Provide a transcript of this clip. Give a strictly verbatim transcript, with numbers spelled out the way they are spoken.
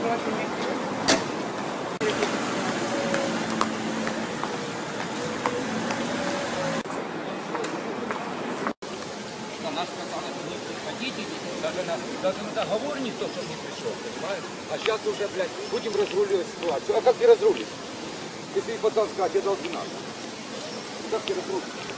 Нас сказали, что не приходите, даже на, даже на договор никто, чтобы не пришел, понимаешь? А сейчас уже, блядь, будем разруливать ситуацию. А как ты разрулишь? Если пацан скажет, я дал двенадцать. Как ты разрулишь?